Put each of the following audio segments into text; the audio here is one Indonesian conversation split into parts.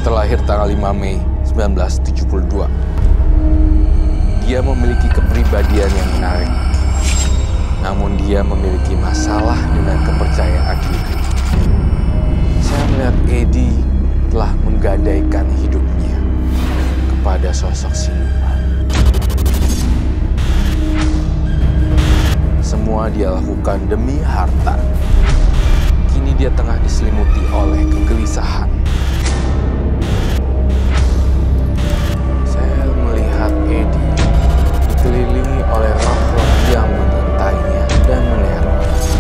terlahir tanggal 5 Mei 1972. Dia memiliki kepribadian yang menarik. Namun dia memiliki masalah dengan kepercayaan diri. Saya melihat Edi telah menggadaikan hidupnya kepada sosok siluman. Semua dia lakukan demi harta. Kini dia tengah diselimuti oleh kegelisahan. Saya melihat Edi dikelilingi oleh roh-roh yang mengintainya dan meneror.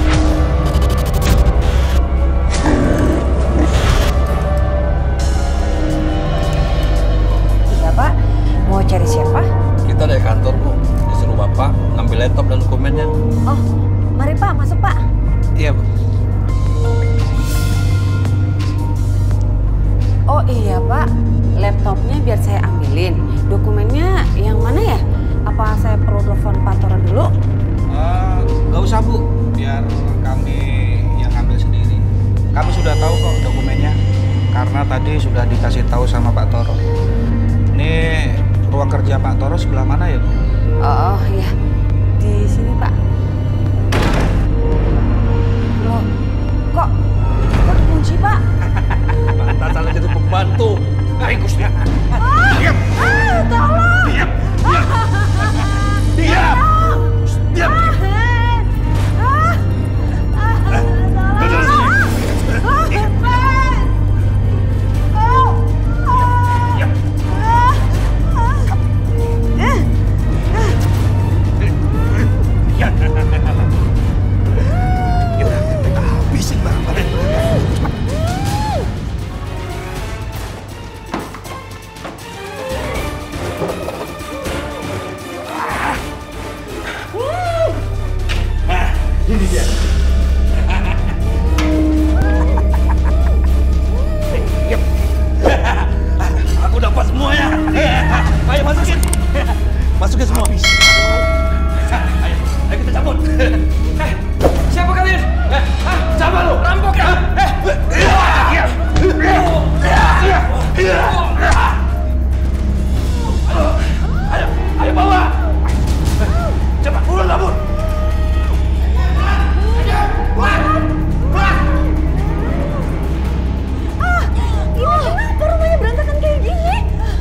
Iya, Pak. Mau cari siapa? Kita dari kantor, Bu. Disuruh Bapak ngambil laptop dan dokumennya. Oh, mari Pak, masuk Pak. Iya, Bu. Oh iya Pak, laptopnya biar saya ambilin. Dokumennya yang mana ya? Apa saya perlu telepon Pak Toro dulu? Gak usah Bu, biar kami yang ambil sendiri. Kami sudah tahu kok dokumennya, karena tadi sudah dikasih tahu sama Pak Toro. Ini ruang kerja Pak Toro sebelah mana ya Bu? Oh iya, di sini Pak. Loh, kok dikunci Pak? Pantasan jadi pembantu. Hai Gusti. Diam! Tolong! Diam! Diam! Diam! Ini dia. Aku dapat semuanya. Ayo masukin. Masukin semua. Ayo kita cabut. Siapa kalian? Siapa lu? Rampok ya? Ayo bawa. Cepat pulang kabur. Kenapa rumahnya berantakan kayak gini?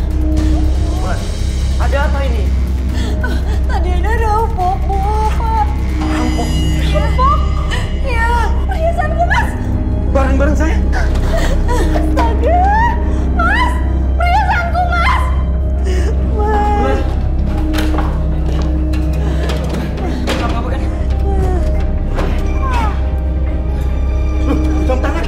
Ada apa ini? Tadi ada rampok, Bu, Pak. Rampok? Rampok? Ya, perhiasanku, Mas. Barang-barang saya? Astaga! Mas! Perhiasanku, Mas! Mas! Apa kan? Jam tangan?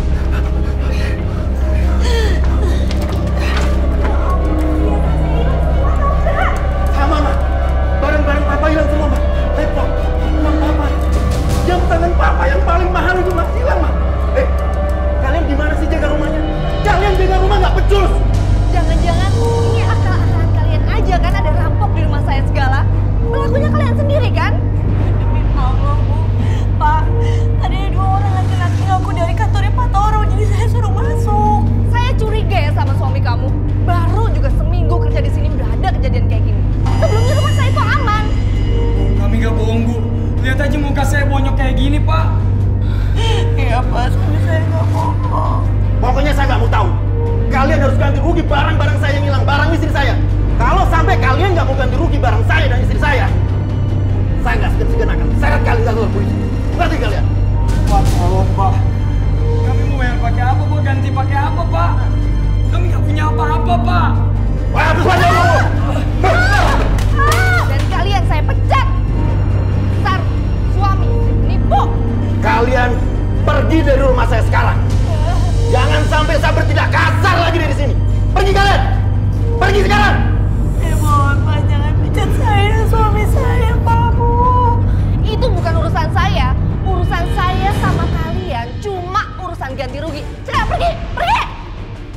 Sama, Ma. Barang-barang Papa hilang semua, Ma. Laptop, uang Papa. Jam tangan Papa yang paling mahal itu masih hilang, Ma. Kalian gimana sih jaga rumahnya? Kalian jaga rumah nggak becus? Jangan-jangan ini akal-akalan kalian aja kan ada rampok di rumah saya segala. Pelakunya kalian sendiri kan? Demi Allah, Bu. Pak, tadi ada 2 orang laki-laki ngaku dari kantornya Pak Toro, jadi saya suruh masuk. Saya curiga ya sama suami kamu. Baru juga seminggu kerja di sini udah ada kejadian kayak gini. Sebelumnya rumah saya itu aman. Kami gak bohong, Bu. Lihat aja muka saya bonyok kayak gini, Pak. Iya, Pak, suami saya nggak bohong. Pokoknya saya nggak mau tahu. Kalian harus ganti rugi barang-barang saya yang hilang, barang istri saya. Kalau sampai kalian nggak mau ganti rugi barang saya dan istri saya nggak segan-segan akan seret kalian ke kantor polisi. Ngerti kalian? Pak, tolong, Pak. Kami mau bayar pakai apa, Pak? Ganti pakai apa, Pak? Kami gak punya apa-apa, Pak. Wah, habis aja kamu! Dan kalian saya pecat. Sar, suami, nipu. Kalian pergi dari rumah saya sekarang. Jangan sampai saya bertindak kasar lagi dari sini. Pergi kalian! Pergi sekarang! Mohon Pak, jangan pecat saya dan suami saya, Pak, Bu. Itu bukan urusan saya. Urusan saya sama kalian cuma urusan ganti rugi. Sudah, pergi! Pergi!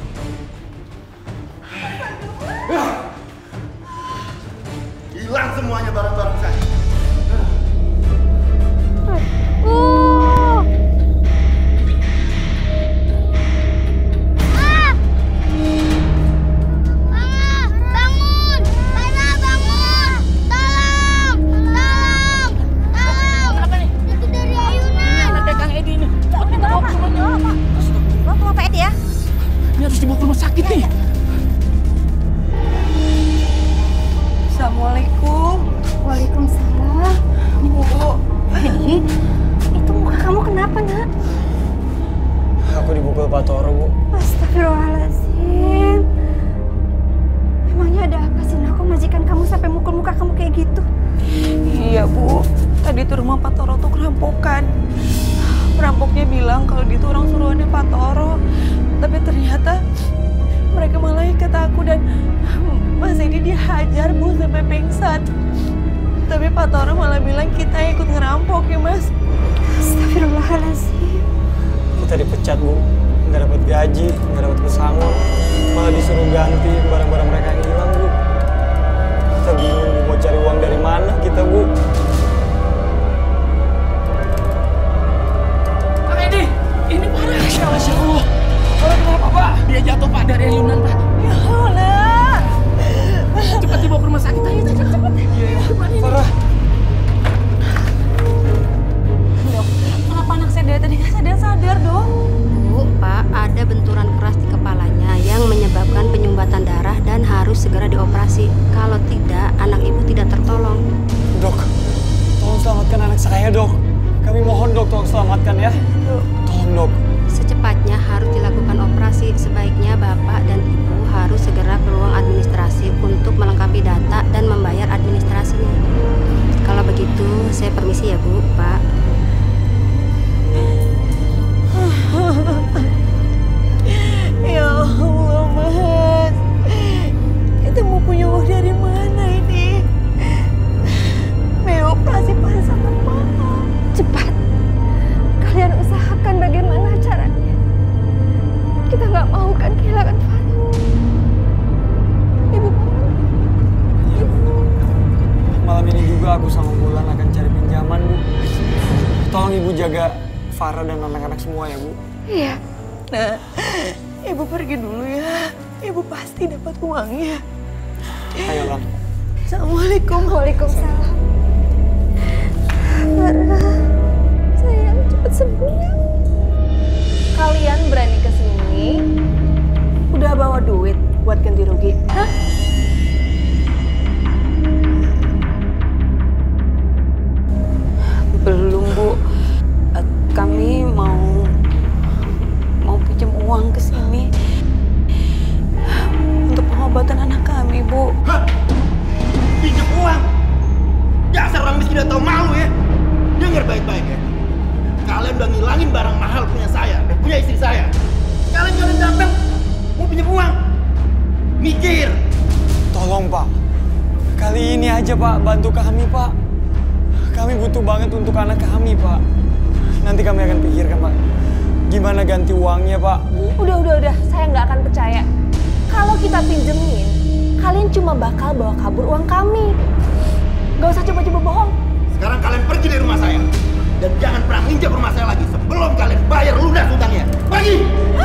sakit nih. Assalamualaikum. Waalaikumsalam. Bu. Hedi, itu muka kamu kenapa, nak? Aku dipukul Pak Toro, Bu. Astagfirullahaladzim. Emangnya ada apa sih, nak? Kok majikan kamu sampai mukul muka kamu kayak gitu? Iya, Bu. Tadi tuh rumah Pak Toro tuh kerampokan. Perampoknya bilang kalau dia tuh orang suruhannya Pak Toro. Tapi ternyata mereka malah ikat aku dan Mas ini dihajar, Bu, sampai pingsan. Tapi Pak Toro malah bilang kita ikut ngerampok ya, Mas. Astagfirullahaladzim. Kita dipecat, Bu. Nggak dapat gaji, nggak dapat pesangon. Malah disuruh ganti barang-barang mereka yang hilang, Bu. Kita bingung, Bu, mau cari uang dari mana kita, Bu. Pak Edi, ini parah. Masya Allah. Kalau kenapa, Pak? Dia jatuh, Pak, dari ayunan, Pak. Ya Allah. Cepat dibawa ke rumah sakit ayo, cepet. Iya. Farah. Dok, kenapa anak saya dari tadi nggak sadar-sadar, Dok? Bu, Pak, ada benturan keras di kepalanya yang menyebabkan penyumbatan darah dan harus segera dioperasi. Kalau tidak, anak ibu tidak tertolong. Dok, tolong selamatkan anak saya, Dok. Kami mohon, Dok, tolong selamatkan ya. Tolong, Dok. Secepatnya harus dilakukan operasi. Sebaiknya Bapak dan Ibu harus segera ke ruang administrasi untuk melengkapi data dan membayar administrasinya. Kalau begitu, saya permisi ya, Bu, Pak. Ya Allah, Mas. Kita mau punya uang dari mana ini? Biaya operasi pasti sangat mahal. Cepat. Kalian usahakan bagaimana caranya. Kita nggak mau kan kehilangan Farah. Ibu Malam ini juga aku sama Bulan akan cari pinjaman, Bu. Tolong Ibu jaga Farah dan anak-anak semua ya, Bu. Iya. Nah, Ibu pergi dulu ya. Ibu pasti dapat uangnya. Ayo, Lan. Assalamualaikum. Waalaikumsalam. Farah, sayang cepat sembuh ya. Kalian berani ke sini? Udah bawa duit buat ganti rugi? Hah? Belum, Bu. Kami mau pinjam uang ke sini untuk pengobatan anak kami, Bu. Hah? Pinjam uang? Dasar orang miskin tidak tahu malu ya. Dengar baik-baik ya. Kalian udah ngilangin barang mahal punya saya dan punya istri saya. Kalian datang mau pinjam uang? Mikir. Tolong, Pak. Kali ini aja, Pak. Bantu kami, Pak. Kami butuh banget untuk anak kami, Pak. Nanti kami akan pikirkan, Pak. Gimana ganti uangnya, Pak? Udah. Saya nggak akan percaya. Kalau kita pinjemin, kalian cuma bakal bawa kabur uang kami. Nggak usah coba-coba bohong. Sekarang kalian pergi dari rumah saya. Dan jangan pernah nginjak rumah saya lagi sebelum kalian bayar lunas hutangnya. Pergi!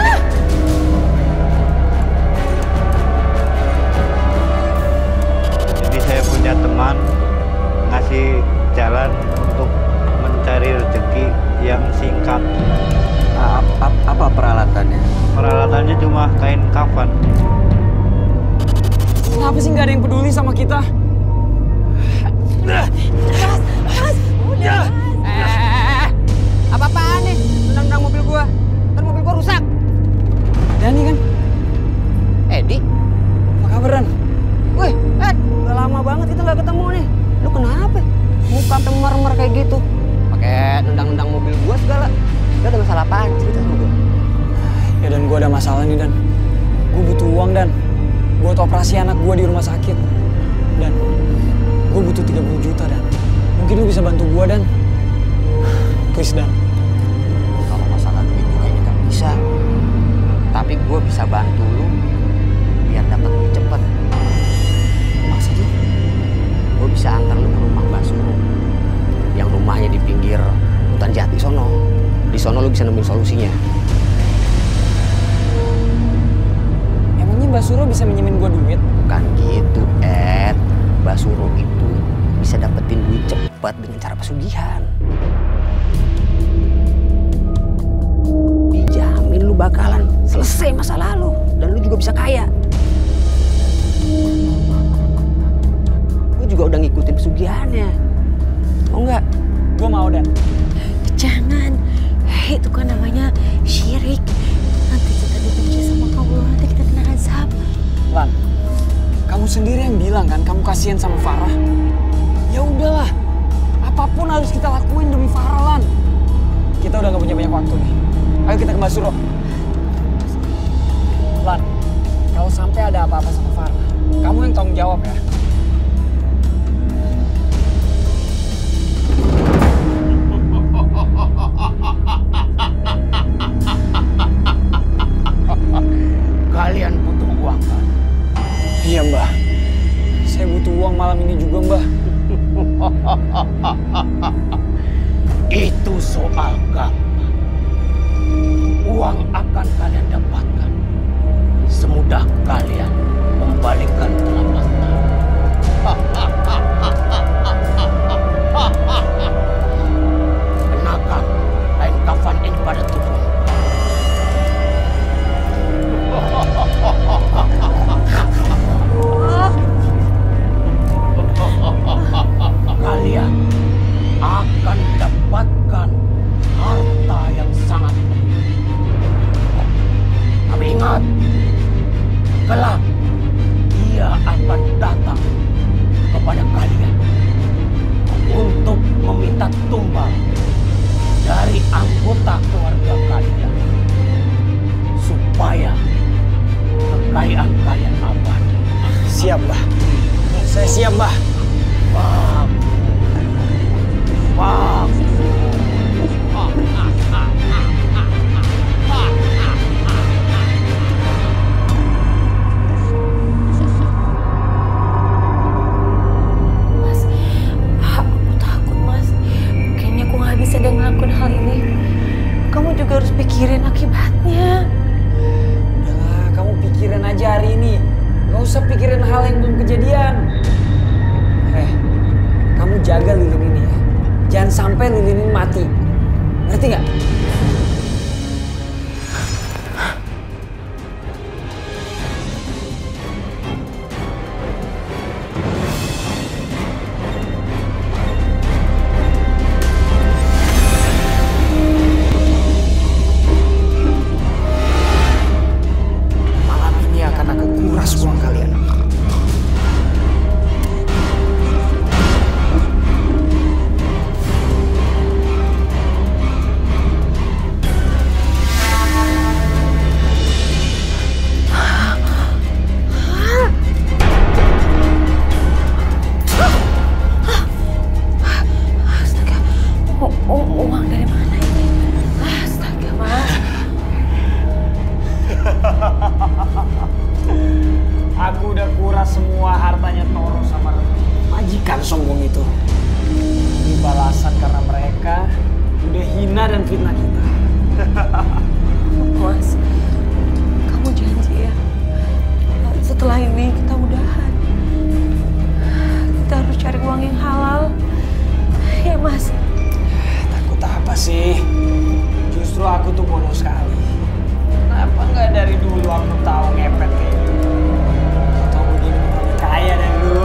Jadi saya punya teman ngasih jalan untuk mencari rezeki yang singkat. Apa peralatannya? Peralatannya cuma kain kafan. Kenapa sih nggak ada yang peduli sama kita? Mas, udah. Apa-apaan nih? Tendang-tendang mobil gua. Kan mobil gua rusak. Dani kan? Edi? Apa kabar, Dan? Wih, Ed, udah lama banget kita nggak ketemu nih. Lu kenapa? Muka sampai memer-mer kayak gitu. Pakai nendang-nendang mobil gua segala. Lu ada masalah apaan? Cerita sama gua. Ya, Dan, gua ada masalah nih, Dan. Gua butuh uang, Dan. Buat operasi anak gua di rumah sakit. Dan gua butuh 30 juta, Dan. Mungkin lu bisa bantu gua, Dan. Please, Dan. Kalau masalah duit juga ini nggak bisa. Tapi gua bisa bantu lu biar dapat lebih cepet. Maksudnya? Gua bisa antar lu ke rumah Mbak Suru yang rumahnya di pinggir hutan jati sono. Di sono lu bisa nemuin solusinya. Emangnya Mbak Suro bisa minjemin gua duit? Bukan gitu, Ed. Mbak Suro itu bisa dapetin duit cepat dengan cara pesugihan. Dijamin lu bakalan selesai masalah lu. dan lu juga bisa kaya. Gue juga udah ngikutin pesugihannya. Mau nggak? Gue mau, Dan. Jangan, itu kan namanya syirik. Nanti kita dibenci sama Allah, nanti kita kena azab. Lan, kamu sendiri yang bilang kan kamu kasihan sama Farah. Ya udahlah, apapun harus kita lakuin demi Farah, Lan. Kita udah gak punya banyak waktu nih. Ayo kita ke Mbak Suro. Lan, kalau sampai ada apa-apa sama Farah, kamu yang tanggung jawab ya. Kalian butuh uang kan? Iya, Mbah. Saya butuh uang malam ini juga, Mbah. Itu soal gampang. Uang akan kalian dapatkan semudah kalian membalikkan telapak tangan. Kenakan kain kafan ini pada tubuh. Kalian akan mendapatkan harta yang sangat banyak. Tapi ingat, kelak dia akan datang kepada kalian untuk meminta tumbal dari anggota keluarga kalian supaya kekayaan kalian abadi. Siap, Mbah. Saya siap, Mbah. Mas, aku takut, Mas. Kayaknya aku nggak bisa deh ngelakuin hal ini. Kamu juga harus pikirin akibatnya. Udahlah, kamu pikirin aja hari ini. Gak usah pikirin hal yang belum kejadian. Kamu jaga lilin ini ya. Jangan sampai lilin ini mati. Ngerti nggak? Malam ini akan aku kuras uang kalian. Uang dari mana ini? Astaga, Mas. Aku udah kuras semua hartanya Toro sama majikan sombong itu. Ini balasan karena mereka udah hina dan fitnah kita. Mas, kamu janji ya, setelah ini kita udahan. Kita harus cari uang yang halal. Ya, Mas. Takut apa sih? Justru aku tuh bodoh sekali. Kenapa nggak dari dulu aku tahu ngepet kayak gitu? Tahu begini lebih kaya dari dulu.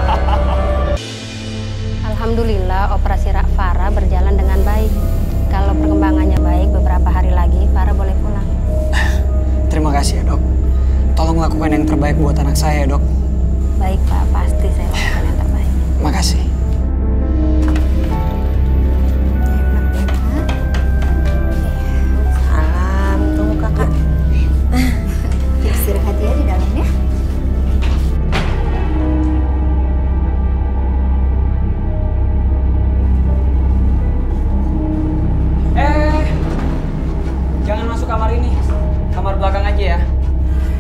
Alhamdulillah operasi Farah berjalan dengan baik. Kalau perkembangannya baik, beberapa hari lagi Farah boleh pulang. Terima kasih ya, Dok. Tolong lakukan yang terbaik buat anak saya, Dok. Baik, Pak. Pasti saya lakukan yang terbaik. Makasih. Salam, tunggu kakak. Istirahat ya di dalam ya. Jangan masuk kamar ini. Kamar belakang aja ya.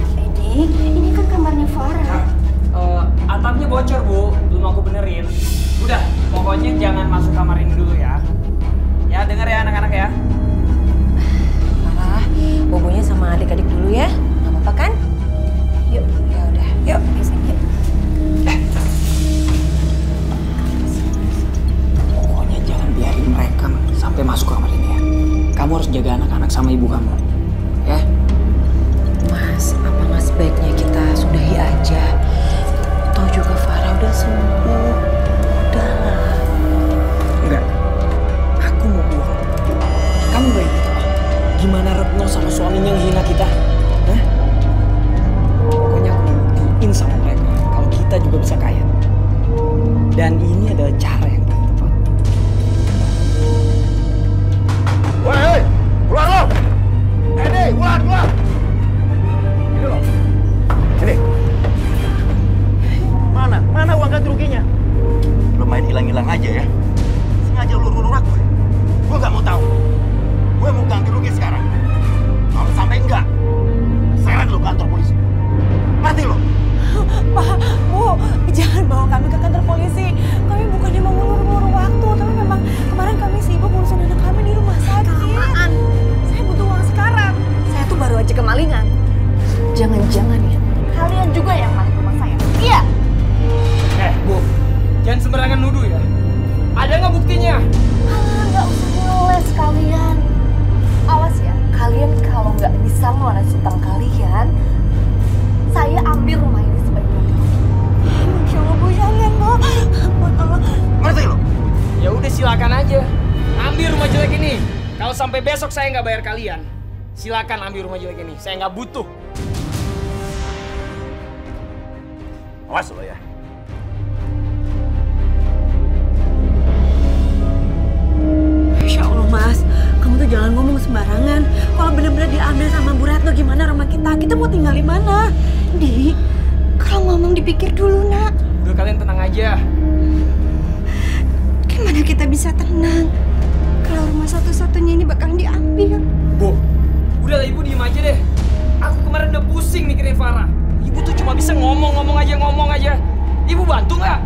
Ini kan kamarnya Farah. Atapnya bocor, Bu. Belum aku benerin. juga yang maling rumah saya. Iya. Bu, jangan sembarangan nuduh ya. Ada nggak buktinya? Nggak usah ngeles kalian. Awas ya, kalian kalau nggak bisa ngelunasin utang kalian, saya ambil rumah ini sebagai ganti. Masya Allah, Bu, jangan, Bu. Ngerti lo? Ya udah silakan aja. Ambil rumah jelek ini. Kalau sampai besok saya nggak bayar kalian, silakan ambil rumah jelek ini. Saya nggak butuh. Awas lo ya. Masya Allah, Mas. Kamu tuh jangan ngomong sembarangan. Kalau benar-benar diambil sama Bu Retno, gimana rumah kita? Kita mau tinggal di mana? Di, kalau ngomong dipikir dulu, Nak. Udah kalian tenang aja. Gimana kita bisa tenang kalau rumah satu-satunya ini bakalan diambil? Bu, udahlah Ibu diem aja deh. Aku kemarin udah pusing mikirin Farah. Ibu tuh cuma bisa ngomong aja. Ibu bantu nggak?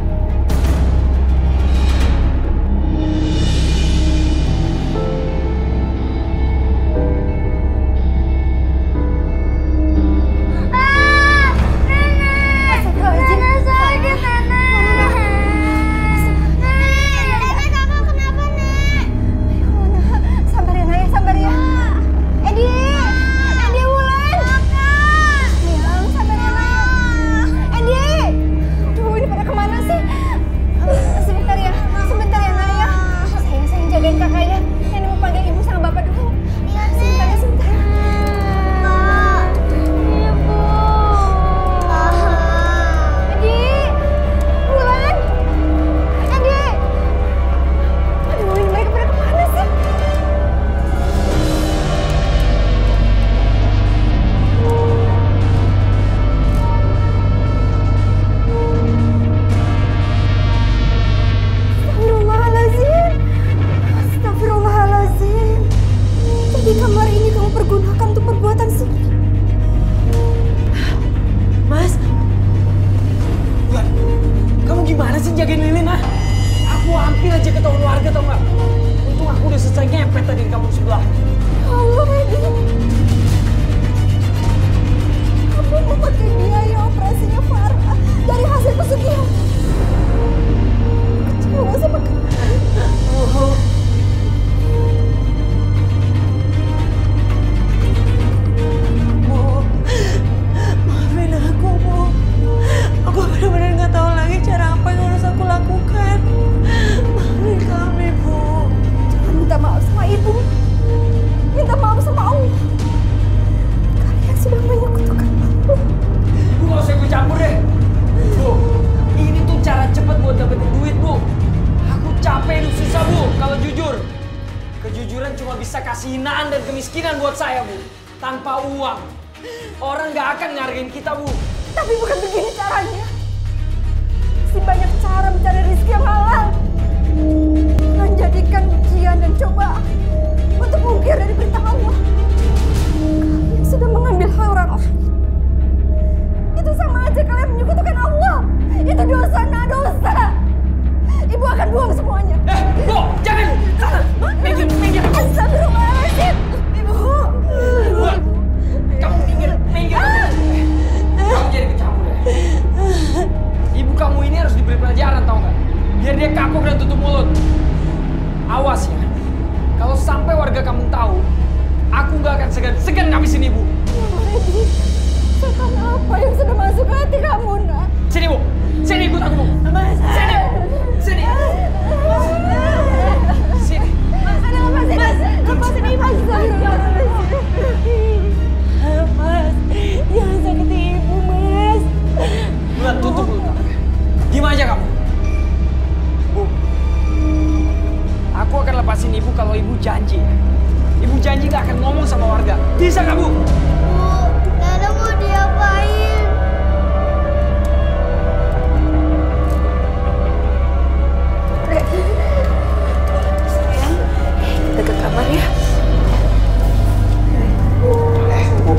Kejujuran cuma bisa kasih hinaan dan kemiskinan buat saya, Bu. Tanpa uang, orang nggak akan ngargain kita, Bu. Tapi bukan begini caranya. Masih banyak cara mencari rezeki yang halal. Menjadikan ujian dan cobaan untuk mungkir dari perintah Allah. Kalian sudah mengambil hak orang lain. Itu sama aja kalian menyekutukan Allah. Itu dosa, nah dosa. Ibu akan buang semuanya. Bu, jangan! Minggir, minggir! Astagfirullahaladzim! Ibu! Ibu! Kamu minggir! Kamu jadi kecampur ya? Ibu kamu ini harus diberi pelajaran, tau nggak? Biar dia kapok dan tutup mulut. Awas ya, kalau sampai warga kamu tahu, aku nggak akan segan ngabisin ibu. Setan apa yang sudah masuk ke hati kamu, nak? Sini, Bu! Sini, ikut aku, Bu! Sini! Sini! Sini! Lepasin ibu! Mas, jangan sakiti ibu, Mas. Bulan, tutup mulut kamu. Diam aja kamu. Bu, aku akan lepasin ibu kalau ibu janji. Ibu janji gak akan ngomong sama warga. Bisa gak, Bu? Bu, Nana mau diapain? Sayang, kita ke kamar ya. Bu,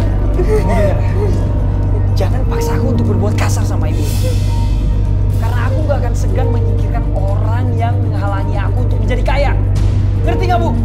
jangan paksa aku untuk berbuat kasar sama ibu. Karena aku gak akan segan menyingkirkan orang yang menghalangi aku untuk menjadi kaya. Ngerti gak, Bu?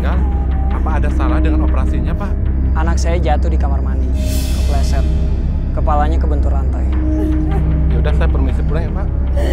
meninggal, apa ada salah dengan operasinya, Pak? Anak saya jatuh di kamar mandi, kepleset, kepalanya kebentur lantai. Ya udah, saya permisi pulang ya, Pak.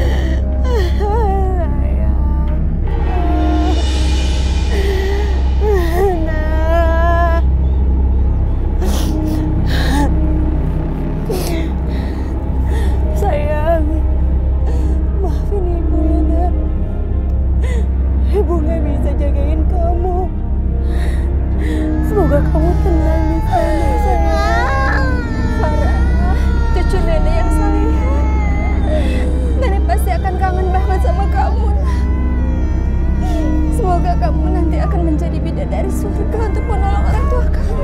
Sayang, maafin ibu ya, Nak. Ibu nggak bisa jagain kamu. Semoga kamu tenang di sana, sayang. Farah, cucu nenek yang salehah. Nenek pasti akan kangen banget sama kamu. Semoga kamu nanti akan menjadi bidadari surga untuk menolong orang tua kamu.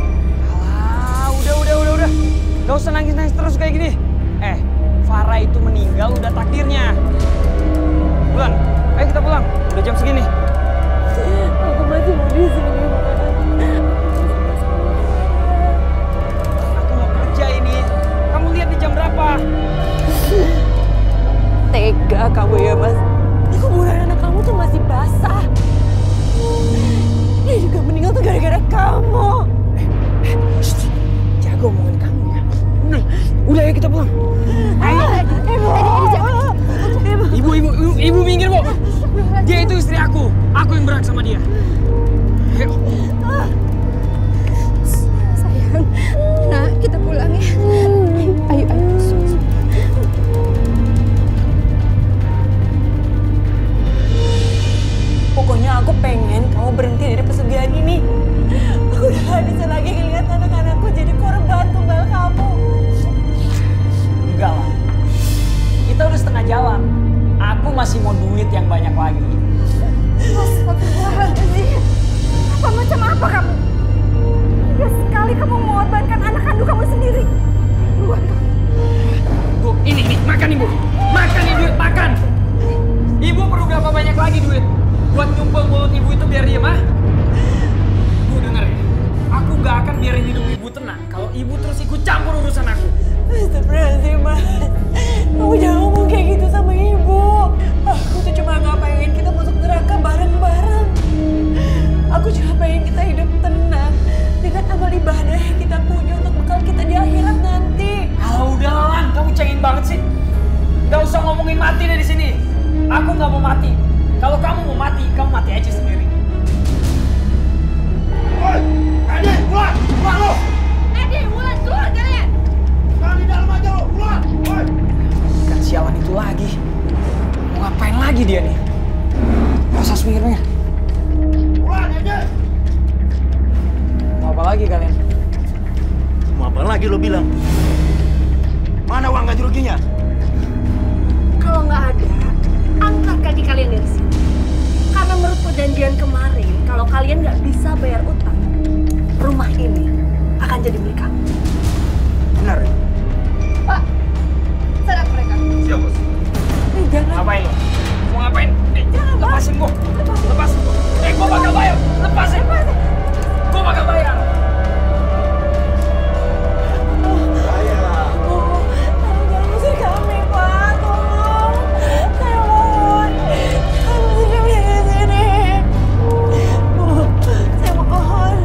Alah, udah. Gak usah nangis-nangis terus kayak gini. Farah itu meninggal udah takdirnya. Bulan, ayo kita pulang. Udah jam segini. Aku masih mau di sini. Aku mau kerja ini. Kamu lihat di jam berapa? Tega kamu ya, Mas. Kuburan anak kamu tuh masih basah. Dia juga meninggal tuh gara-gara kamu. Jago omongan kamu ya. Udah ya kita pulang. Ayo. Ibu minggir, Bu. Dia itu istri aku. Aku yang berhak sama dia. Ayo. Sayang, nah kita pulang ya. Ayo. Pokoknya aku pengen kamu berhenti dari pesugihan ini. Aku udah gak bisa lagi ngeliat anak-anakku jadi korban tumbal kamu. Enggak lah. Kita udah setengah jalan. Aku masih mau duit yang banyak lagi. Astagfirullahaladzim. Apa macam apa kamu? Tiga sekali kamu mengorbankan anak kandung kamu sendiri. Keluar kamu. Bu, ini, makan Ibu. Makan nih duit, makan. Ibu perlu berapa banyak lagi duit? Buat nyumpel mulut Ibu itu biar diem, ah? Bu, denger ya. Aku gak akan biarin hidup Ibu tenang kalau Ibu terus ikut campur urusan aku. Astagfirullahaladzim, Mas. Kamu jangan ngomong kayak gitu sama Ibu. Aku tuh cuma gak pengen kita masuk neraka bareng-bareng. Aku cuma pengen kita hidup tenang dengan amal ibadah yang kita punya untuk bekal kita di akhirat nanti. Ah, udah Lan, kamu cengeng banget sih. Gak usah ngomongin mati deh di sini. Aku gak mau mati. Kalau kamu mau mati, kamu mati aja sendiri. Woi, Edi, keluar lo! Edi, Wulan, keluar kalian! Jangan di dalam aja lo, keluar! Woi! Ikan sialan itu lagi. Mau ngapain lagi dia nih? Gak usah mikir-mikir. Keluar, Edi! Mau apa lagi kalian? Mau apa lagi lo bilang? Mana uang ganti ruginya? Kalau nggak ada, angkat kaki kalian dari sini. Karena menurut perjanjian kemarin, kalau kalian nggak bisa bayar utang, rumah ini akan jadi milik kamu. Benar. Pak, serang mereka. Siap, Bos. Jangan. Ngapain lo? Mau ngapain? Jangan, Pak. Lepasin gua. Lepasin gua. Gua bakal bayar. Lepasin. Gua bakal bayar. Jangan usir kami, Pak. Tolong. Saya mohon. Jangan usir kami dari sini. Saya mohon.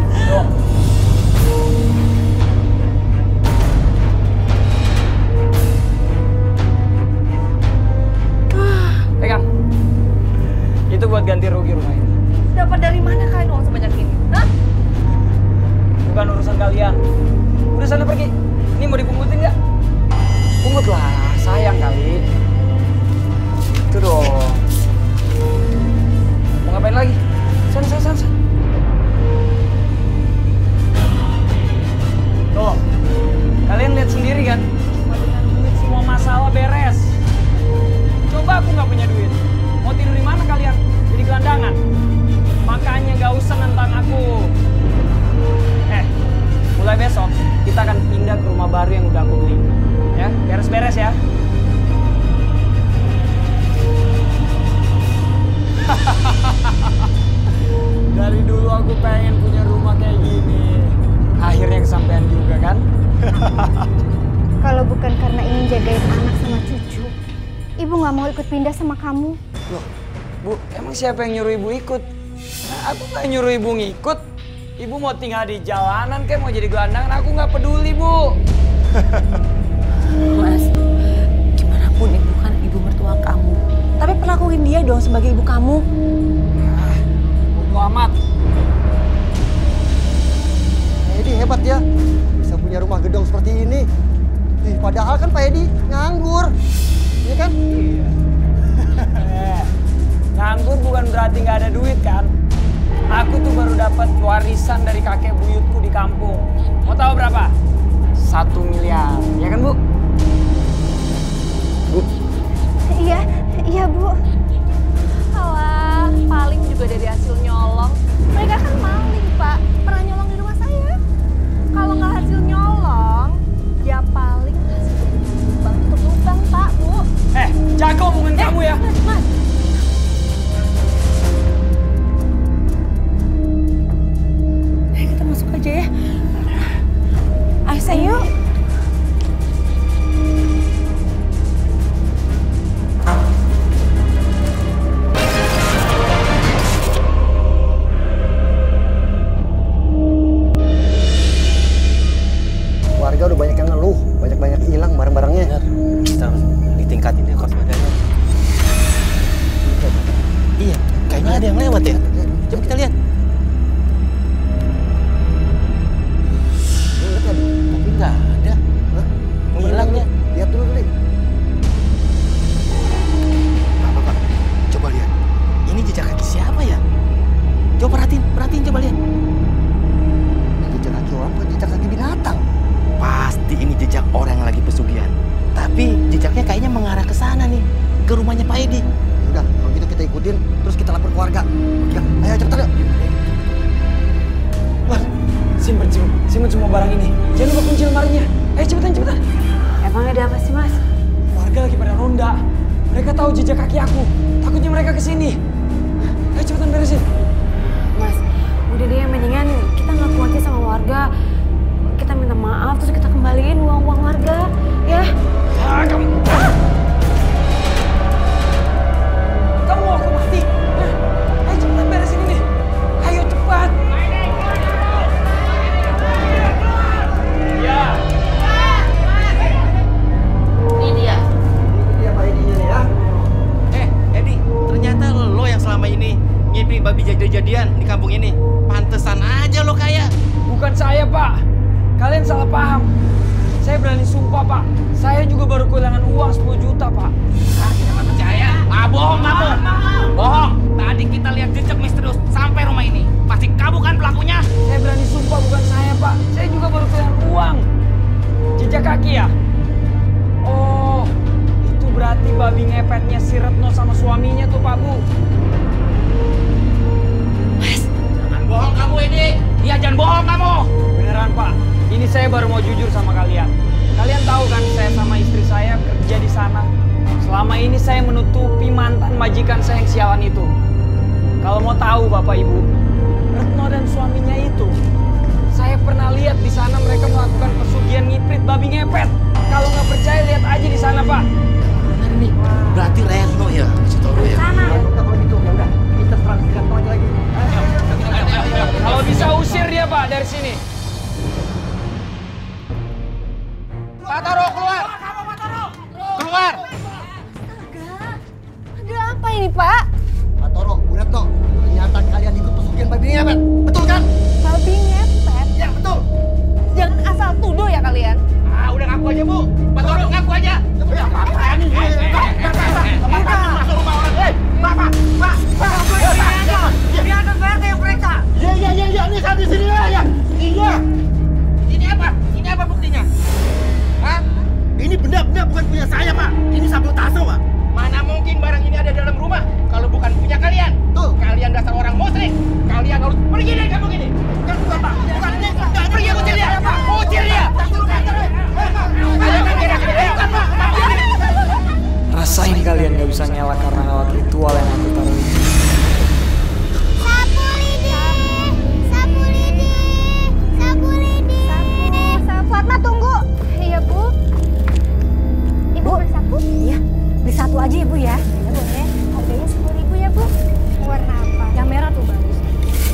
Pegang. Itu buat ganti rugi rumah ini. Dapat dari mana kalian uang sebanyak ini? Hah? Bukan urusan kalian. Udah sana pergi. Ini mau dipungutin nggak? Pungut lah, sayang kali. Itu dong. Mau ngapain lagi? Sana. Tuh, kalian lihat sendiri kan? Cuma dengan duit semua masalah beres. Coba aku nggak punya duit. Mau tidur di mana kalian? Jadi gelandangan. Makanya nggak usah nentang aku. Mulai besok kita akan pindah ke rumah baru yang udah aku beli. Ya, beres-beres ya. Dari dulu aku pengen punya rumah kayak gini. Akhirnya kesampaian juga kan? Kalau bukan karena ingin jagain anak sama cucu, Ibu nggak mau ikut pindah sama kamu. Loh, Bu, emang siapa yang nyuruh Ibu ikut? Aku nggak nyuruh ibu ngikut. Ibu mau tinggal di jalanan kayak mau jadi gelandangan, aku nggak peduli, Bu. Mas, gimana pun ibu kan ibu mertua kamu. Tapi perlakuin dia dong sebagai ibu kamu. Bodo amat. Edi hebat ya, bisa punya rumah gedong seperti ini. Padahal kan Pak Edi nganggur, iya kan? Iya. Nganggur bukan berarti nggak ada duit kan? Aku tuh baru dapat warisan dari kakek buyutku di kampung. Mau tahu berapa? 1 miliar, ya kan Bu? Bu? Iya Bu. Alah, paling juga dari hasil nyolong. Mereka kan maling Pak, pernah nyolong di rumah saya. Kalau nggak hasil nyolong, ya paling hasil lubang Pak Bu. Jaga omongan kamu ya. Mas. Kita masuk aja ya. Ayo sayang. Warga udah banyak yang ngeluh, banyak hilang barang-barangnya. Kita harus ditingkatin deh waspadanya. Iya, kayaknya ada yang lewat ya. Coba kita lihat. Tapi nggak ada. Hilangnya. Lihat dulu nih. Pak. Coba lihat. Ini jejak kaki siapa ya? Coba perhatiin coba lihat. Jejak kaki orang bukan jejak kaki binatang. Pasti ini jejak orang yang lagi pesugihan. Tapi jejaknya kayaknya mengarah ke sana nih, ke rumahnya Pak Edi. Udah, kalau gitu kita ikutin, terus kita lapor ke warga. Ya, ayo cepetan yuk. Mas, simpen semua barang ini. Jangan lupa kunci lemarinya. Ayo cepetan. Emangnya ada apa sih Mas? Warga lagi pada ronda. Mereka tahu jejak kaki aku. Takutnya mereka kesini. Ayo cepetan beresin. Mas, udah deh mendingan kita ngaku aja sama warga. Kita minta maaf terus kita kembaliin uang warga, ya. Kamu mau aku mati? Ayo cepetan beresin ini. Ayo cepat. Ya. Ini dia Pak Edi ya. Edi, ternyata lo yang selama ini ngibing babi jadi-jadian di kampung ini. Pantesan aja lo kaya. Bukan saya, Pak. Kalian salah paham. Saya berani sumpah, Pak. Saya juga baru kehilangan uang 10 juta, Pak. Kita nggak percaya. Bohong kamu. Bohong. Tadi kita lihat jejak misterius sampai rumah ini. Pasti kamu kan pelakunya. Saya berani sumpah bukan saya, Pak. Saya juga baru kehilangan uang. Jejak kaki ya? Oh, itu berarti babi ngepetnya si Retno sama suaminya tuh, Pak Bu. Mas, jangan bohong kamu ini. Iya, jangan bohong kamu. Beneran, Pak. Ini saya baru mau jujur sama kalian. Kalian tahu kan saya sama istri saya kerja di sana. Selama ini saya menutupi mantan majikan saya yang sialan itu. Kalau mau tahu Bapak Ibu, Retno dan suaminya itu, saya pernah lihat di sana mereka melakukan pesugihan ngiprit babi ngepet. Kalau nggak percaya lihat aja di sana, Pak. Benar nih. Berarti Retno ya, si Toro ya. Kalau gitu ya udah, kita serang si Retno aja lagi. Kalau bisa usir dia, Pak, dari sini. Pak Toro keluar. Keluar. Astaga, ada apa ini Pak? Pak Toro, Bu Retno, ternyata kalian ikut pesugihan babi ngepet. Betul kan? Babi ngepet? Ya, betul. Jangan asal tuduh ya kalian. Udah ngaku aja, Bu. Pak Toro ngaku aja. Ya, apa nih? Masuk rumah orang. Pak. Biar ada PRT yang periksa. Iya, ini saya di sini ya. Iya. Ini apa buktinya? Hah? Ini benda-benda bukan punya saya, Pak. Ini sabotase, Pak. Mana mungkin barang ini ada dalam rumah kalau bukan punya kalian? Tuh. Kalian dasar orang musyrik. Kalian harus pergi dari kampung ini. Kan bukan, Pak. Bukan ini. Pergi usir dia. Usir dia. Rasain kalian nggak bisa nyala karena alat ritual yang aku taruh ini. Sapu lidi. Fatma tunggu. Iya Bu. Ibu bersapu? Iya, beli satu aja ya Bu ya. Ya boleh. Harganya 10.000 ya Bu. Warna apa? Yang merah tuh bagus.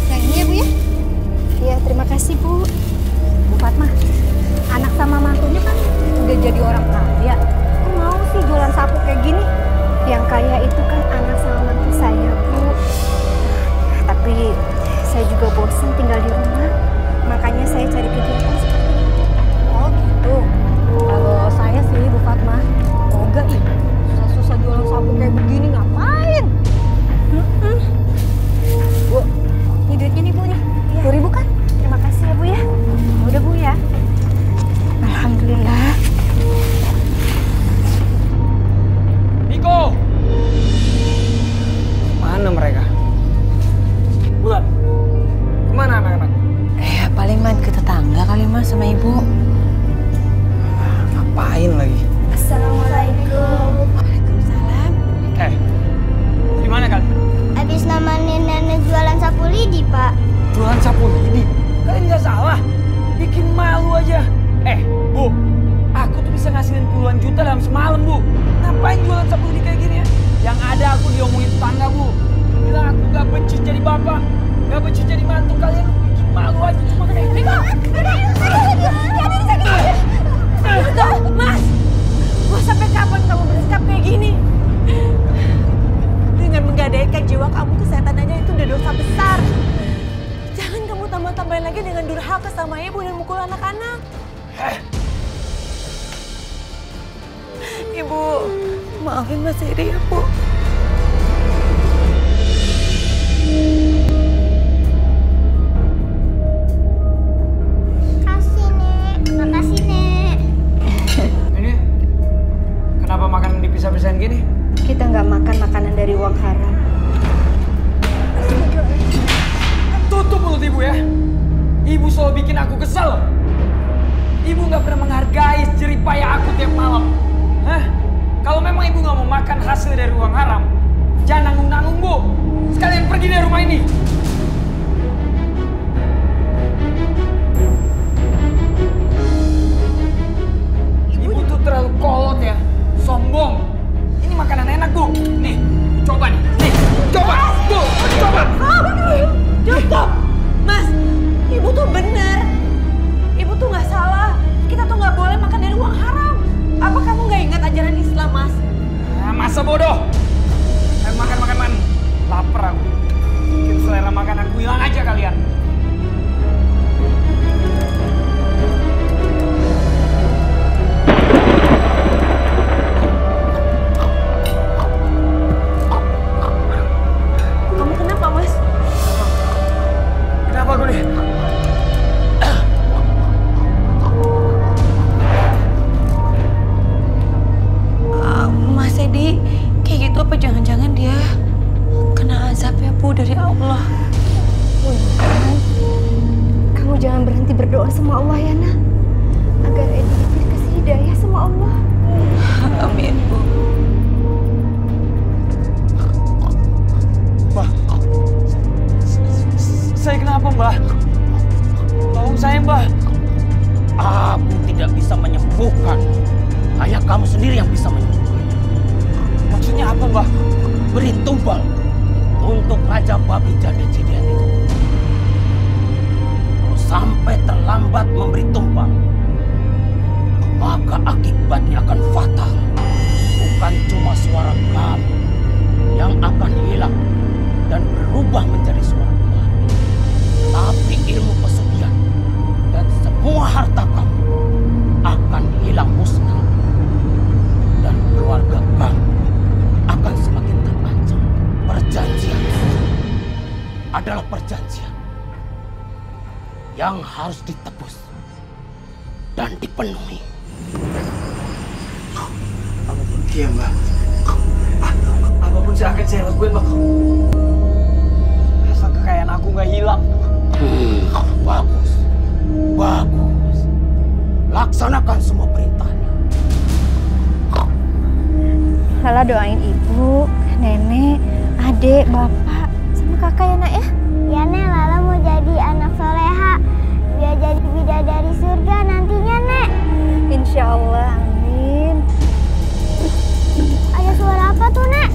tinggal di rumah, makanya saya cari kegiatan seperti ini. Oh gitu. Kalau saya sih Bu Fatma, enggak ih, susah-susah jualan sabun kayak begini ngapain? Bu, ini duitnya nih Bu nih, 10.000 kan? Terima kasih ya Bu ya. Udah Bu ya. Alhamdulillah. Niko! Mana mereka? Bulan, kemana anak-anak? Paling main ke tetangga kali Mas sama Ibu. Ngapain lagi? Assalamualaikum. Waalaikumsalam. Di mana kalian? Habis nemenin nenek jualan sapu lidi, Pak. Jualan sapu lidi? Kalian nggak salah. Bikin malu aja. Bu, aku tuh bisa ngasihin puluhan juta dalam semalam, Bu. Ngapain jualan sapu lidi kayak gini ya? Yang ada aku diomongin tetangga, Bu. Bilang aku nggak becus jadi bapak, nggak becus jadi mantu. Kalian bikin malu aja cuma kayak gini. Tuh, Mas. Gua sampai kapan kamu bersikap kayak gini? Dengan menggadaikan jiwa kamu ke setan aja itu udah dosa besar. Jangan kamu tambah-tambahin lagi dengan durhaka sama ibu dan mukul anak-anak. Ibu, maafin Mas Edi ya, Bu. Kasih, Nek. Makasih, Nek. Ini kenapa makanan dipisah-pisahin gini? Kita nggak makan makanan dari uang haram. Tutup mulut ibu ya. Ibu selalu bikin aku kesel. Ibu nggak pernah menghargai jeripaya aku tiap malam. Kalau memang ibu nggak mau makan hasil dari uang haram, jangan nanggung-nanggung, Bu. Sekalian pergi dari rumah ini. Ibu tuh terlalu kolot ya, sombong. Ini makanan enak, Bu. Nih, coba nih. Nih, coba. Bu, coba. Cukup. Mas, ibu tuh bener. Ibu tuh nggak salah. Kita tuh nggak boleh makan dari uang haram. Apa kamu nggak ingat ajaran Islam, Mas? Masa bodoh. Makan. Lapar aku. Bikin selera makan aku hilang aja kalian. Kamu kenapa, Mas? Kenapa gue nih? Mas Edi, kayak gitu apa jangan-jangan dia kena azab ya Bu dari Allah? Kamu jangan berhenti berdoa sama Allah ya, Nak. Agar Edi dikasih hidayah sama Allah. Amin, Bu. Mbah, saya kenapa, Mbah? Tolong saya, Mbah. Aku tidak bisa menyembuhkan. Hanya kamu sendiri yang bisa menyembuhkan. Maksudnya apa, Mbah? Beri tumbal untuk Raja Babi Jadi-Jadian itu. Kalau sampai terlambat memberi tumbal, maka akibatnya akan fatal. Bukan cuma suara kamu yang akan hilang dan berubah menjadi suara babi, tapi ilmu pesugihan dan semua harta kamu akan hilang musnah. Dan keluarga kamu akan semakin terancam. Perjanjian adalah perjanjian yang harus ditebus dan dipenuhi. Kamu pergi ya, Mbak. Apapun akan saya lakuin, Mbak. Asal kekayaan aku nggak hilang. Bagus. Laksanakan semua perintahnya. Lala doain ibu, nenek, adik, bapak, sama kakak ya, Nak ya. Ya, Nek. Lala mau jadi anak soleha. Biar jadi bidadari surga nantinya, Nek. Insya Allah, amin. Ada suara apa tuh, Nek?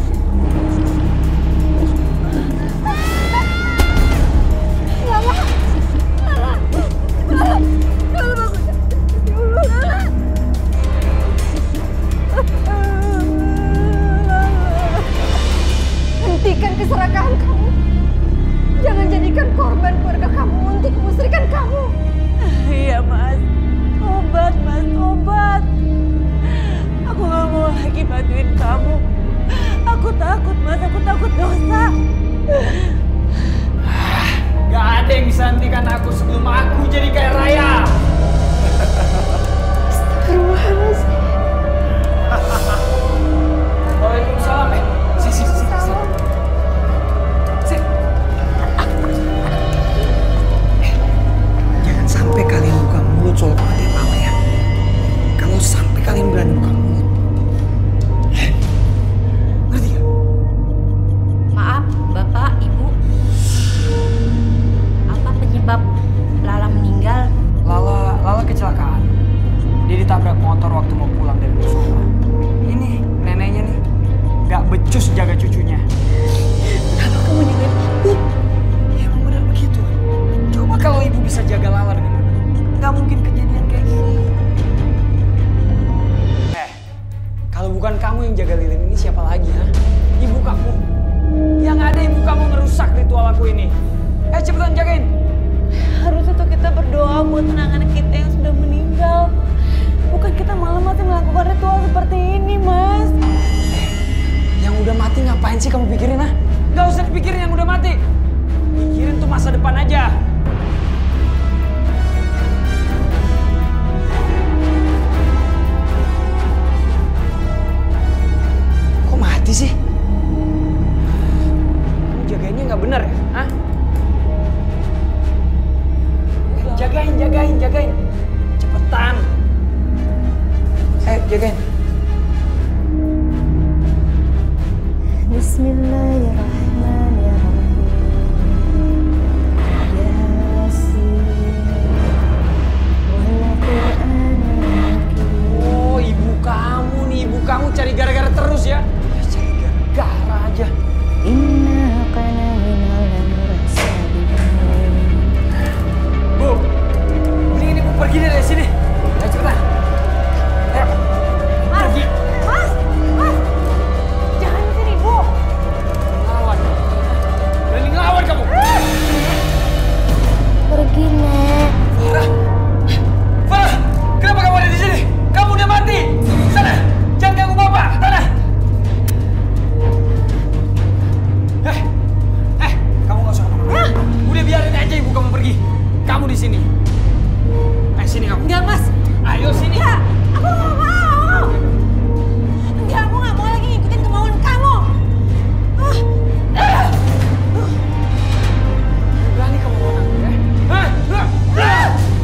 Hentikan keserakahan kamu. Jangan jadikan korban keluarga kamu motor waktu mau pulang dari musola. Ini neneknya nih nggak becus jaga cucunya. Kenapa kamu nyalain aku? Ya emang benar begitu. Coba kalau ibu bisa jaga Lala dengan benar, nggak mungkin kejadian kayak gini. Kalau bukan kamu yang jaga lilin ini siapa lagi, ha? Ibu kamu. Yang ada ibu kamu ngerusak ritual aku ini. Cepetan jagain. Harusnya tuh kita berdoa buat anak-anak kita yang sudah meninggal. Bukan kita malah masih melakukan ritual seperti ini, Mas. Yang udah mati ngapain sih kamu pikirin, ha? Gak usah dipikirin yang udah mati. Pikirin tuh masa depan aja. Kok mati sih? Kamu jagainnya nggak bener ya? Hah? Jagain. Cepetan. Jagain. Bismillahirrahmanirrahim. Yasin. Wal Qur'anil Hakim. Oh, ibu kamu nih. Ibu kamu cari gara-gara terus ya? Cari gara-gara aja. Inna kana minal mursalin. Bu, mending ini Bu pergi dari sini. Ayo cepetan. Ayo. Pergi. Mas! Jangan di sini, Bu! Lawan. Berani ngelawan kamu. Pergi, Nek. Farah, kenapa kamu ada di sini? Kamu udah mati. Sana, jangan ganggu Bapak. Sana. Kamu nggak usah kemana-mana. Udah biarin aja ibu kamu pergi. Kamu di sini. Sini kamu. Enggak, Mas. Ayo sini. Enggak, aku nggak mau. Enggak, aku nggak mau lagi ngikutin kemauan kamu. Berani kamu lawan aku ya?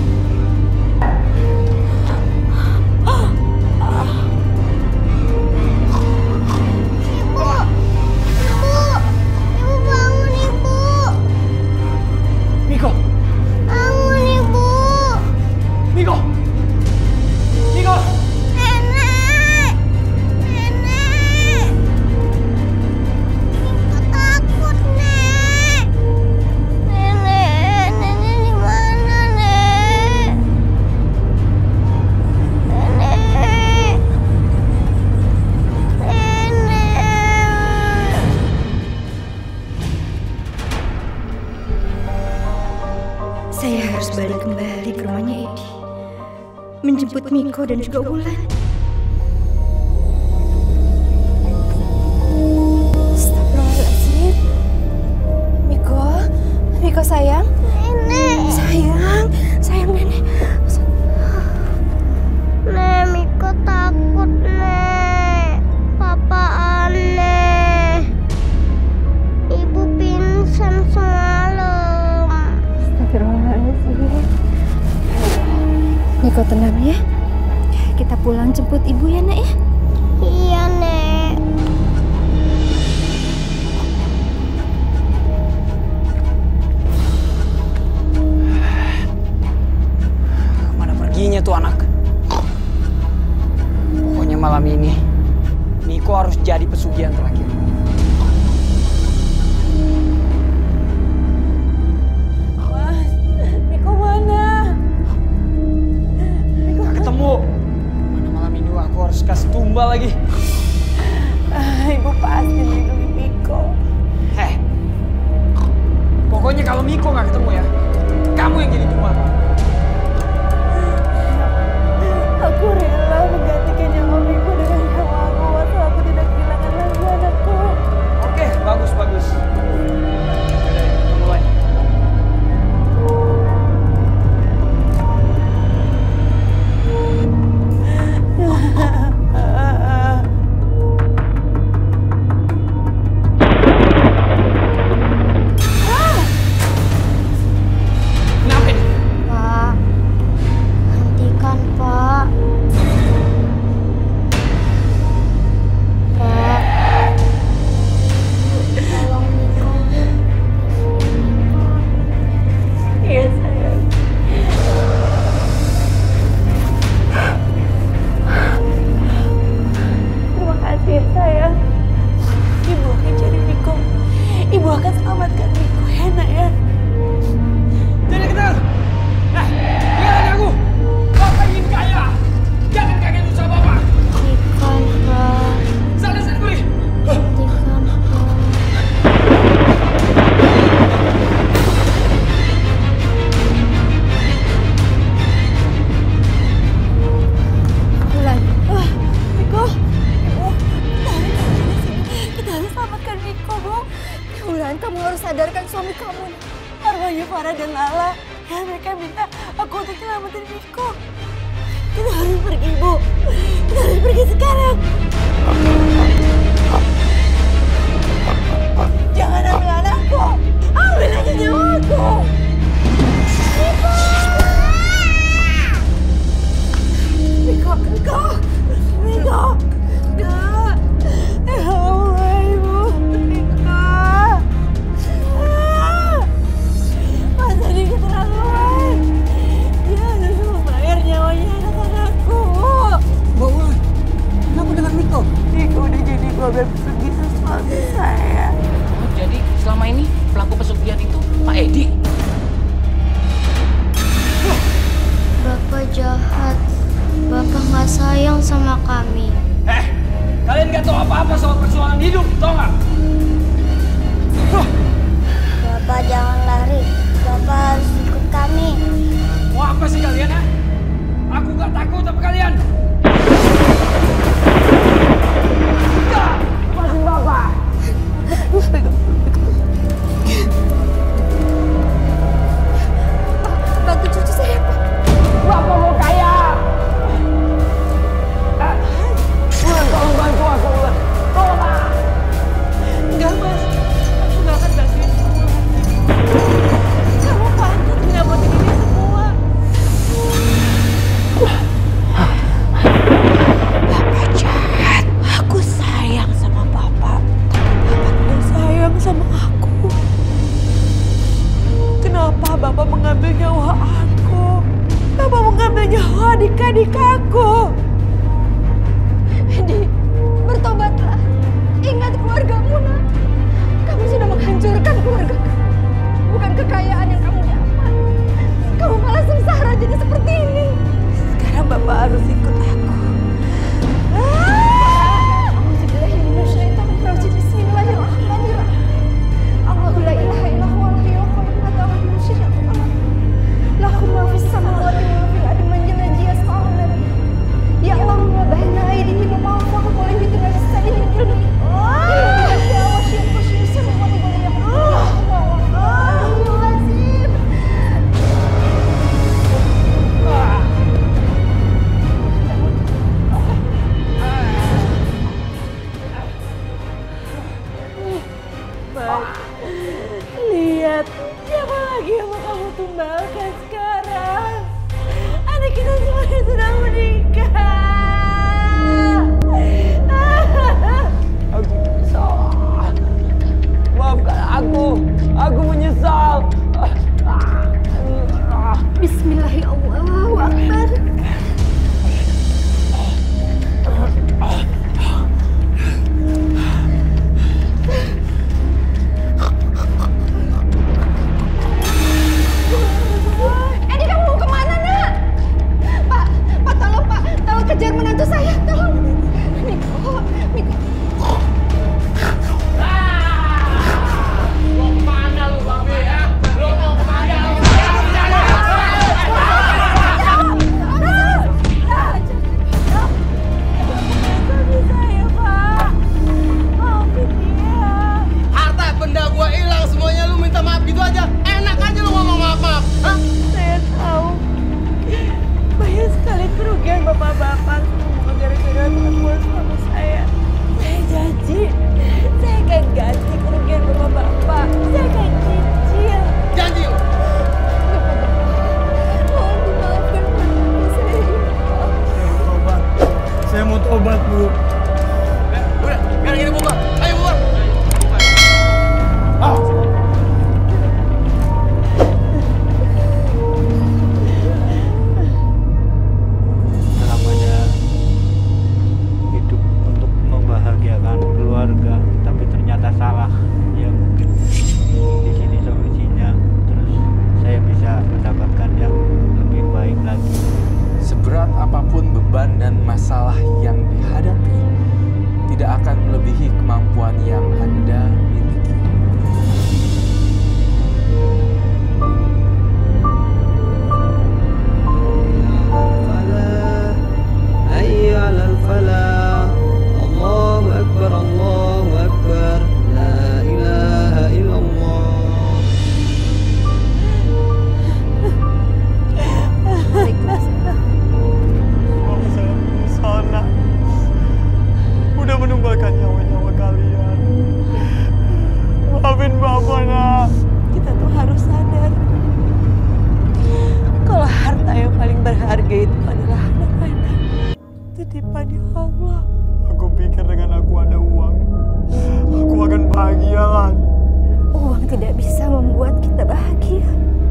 Ibu bangun, Ibu. Miko. Bangun, Ibu. Miko. Nenek. Miko takut, Nek. Nenek di mana, Nek? Nenek. Saya harus balik kembali ke rumahnya Edi. Menjemput Miko dan juga Wulan. Astagfirullahaladzim. Miko sayang. Nenek. Sayang nenek. Nek, Miko takut, Nek. Papa aneh. Ibu pingsan semalam. Astagfirullahaladzim. Miko tenang ya. Kita pulang jemput ibu ya, Nak ya. Iya, Nek. Kemana perginya tuh anak? Pokoknya malam ini Miko harus jadi pesugihan terakhir. Mas, Miko mana? Gak ketemu. Mana malam ini aku harus kasih tumbal lagi. Ibu pasti melindungi Miko. Pokoknya kalau Miko gak ketemu ya, kamu yang jadi tumbal. Aku rela menggantikan nyawa Miko dengan nyawa aku asal aku tidak kehilangan lagi anak minta aku untuk nyelamatin Miko. Kita harus pergi, Bu. Kita harus pergi sekarang. Jangan ambil anakku. Ambil aja nyawaku. Miko. Miko. Miko. Kak. Ya Allah, Ibu. Miko. Mas Adi keterlaluan. Dia harus membayar nyawanya anak-anakku. Mbak Wulan, kenapa dengan Miko? Miko udah jadi korban pesugihan suami saya. Jadi selama ini pelaku pesugihan itu Pak Edi? Bapak jahat. Bapak nggak sayang sama kami. Kalian gak tahu apa-apa soal persoalan hidup, tau gak? Bapak jangan lari. Bapak harus ikut kami. Mau apa sih kalian, ha? Aku gak takut sama kalian. Lepasin Bapak. Bantu cucu saya, Pak. Bapak mau kaya. Wulan, tolong bantu aku, Wulan. Tolong, Pak. Enggak, Mas. Aku gak akan bantuin kamu lagi. Kamu pantas ngedapetin ini semua. Bapak jahat. Aku sayang sama Bapak. Tapi Bapak tidak sayang sama aku. Kenapa Bapak mengambil nyawa aku? Bapak mengambil nyawa adik-adik aku. Edi, bertobatlah. Ingat keluargamu, nak. Kamu sudah menghancurkan keluarga kamu. Bukan kekayaan yang kamu dapat. Kamu malah sengsara jadi seperti ini. Sekarang Bapak harus ikut aku. Bismillahirrahmanirrahim. Allahu la ilaha illallah wa la ilaha illallah wa la syarika lahu. Lahu ma fis samawati wa ma fil ardi man yanaji yasma'u nabi. Ya Allah, ma baina aydihim wa ma fawqa qawlihim bi sa'in ilmi. Ya wa syirku syirku wa li ya Allah. Azim. Lihat, siapa lagi yang mau kamu tumbalkan sekarang? Anak kita semuanya sedang menikah. Aku menyesal. Maafkan aku. Aku menyesal. Bismillahirrahmanirrahim. Edi, kamu mau kemana, nak? Pak, tolong, Pak. Tolong kejar menantu saya, tolong. Miko. Mau kemana lu, Babe, ya? Lu mau kemana? Suami saya, Pak. Maafin dia. Harta benda gua hilang semuanya, lu minta maaf gitu aja. Enak aja lu ngomong maaf-maaf. Hah? Saya tahu banyak sekali kerugian bapak-bapak semua gara-gara perempuan suami saya. Saya janji, saya akan ganti kerugian bapak-bapak. Saya akan cicil. Janji lu. Mohon dimaafkan menantu saya. Saya mau tobat, Bu. Udah, biar gini bubar. Ayo bubar. Selamanya hidup untuk membahagiakan keluarga, tapi ternyata salah. Ya mungkin di sini solusinya, terus saya bisa mendapatkan yang lebih baik lagi. Seberat apapun beban dan masalah yang dihadapi, hadapannya Allah. Aku pikir dengan aku ada uang, aku akan bahagia, Lan. Uang tidak bisa membuat kita bahagia.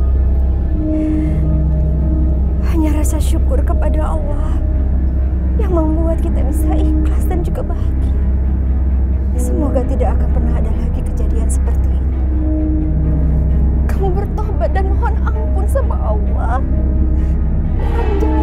Hanya rasa syukur kepada Allah yang membuat kita bisa ikhlas dan juga bahagia. Semoga tidak akan pernah ada lagi kejadian seperti ini. Kamu bertobat dan mohon ampun sama Allah. Dan